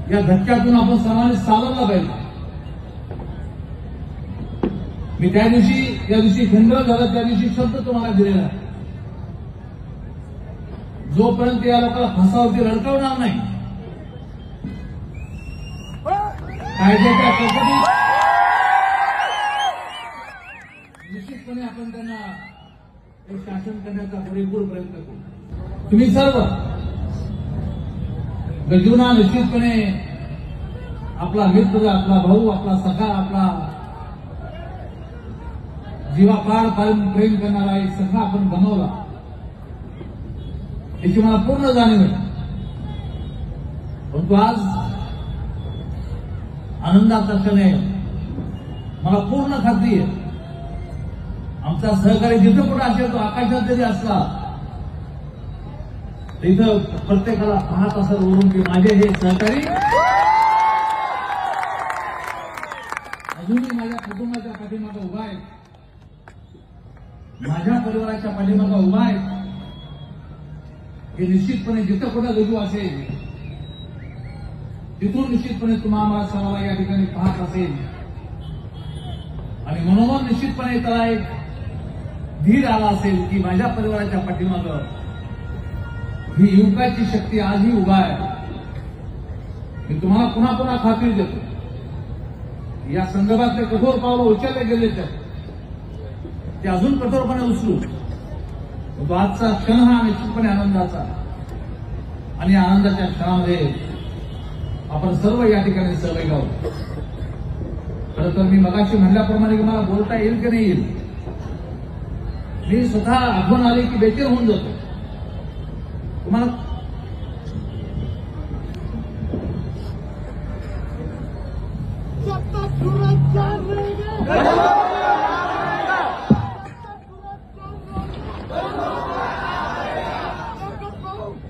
या धक्क्यातून आपण सर्वांनी सावरला पाहिजे. मी त्या दिवशी खंडन झालं त्या दिवशी शब्द तुम्हाला दिलेला आहे. जोपर्यंत या लोकांना फासावरती लटकवणार नाही, कायद्याच्या चौकटीत निश्चितपणे आपण त्यांना एक शासन करण्याचा पुरेपूर प्रयत्न करू. तुम्ही सर्व गजूना निश्चितपणे आपला मित्र, आपला भाऊ, आपला सखा, आपला जीवापाड प्रेम करणारा एक सखा आपण गमावला, याची मला पूर्ण जाणीव आहे. परंतु आज आनंदाचा क्षण आहे. मला पूर्ण खात्री आहे आमचा सहकारी जिथं कुठं असेल, तो आकाशात जरी असला तिथं प्रत्येकाला पाहत असं वरून की माझे हे सहकारी अजूनही माझ्या कुटुंबाच्या पाठीमागे उभा आहे, माझ्या परिवाराच्या पाठीमागे उभा आहे. हे निश्चितपणे जिथं कुठं गजू असेल तिथून निश्चितपणे तुम्हाला सर्वांना या ठिकाणी पाहत असेल आणि मनोमन निश्चितपणे त्याला एक धीर आला असेल की माझ्या परिवाराच्या पाठीमागं ही युवकाची शक्ती आजही उभा आहे. मी तुम्हाला पुन्हा पुन्हा खात्री देतो, या संदर्भातले कठोर पावलं उचलले गेले ते अजून कठोरपणे उचलू. तो आजचा क्षण हा निश्चितपणे आनंदाचा, आणि आनंदाच्या क्षणामध्ये आपण सर्व या ठिकाणी सहभागी आहोत. खरं तर मी मगाशी म्हणल्याप्रमाणे की मला बोलता येईल की नाही येईल, मी स्वतः आठवण आली की बेचैन होऊन जातो. तुम्हाला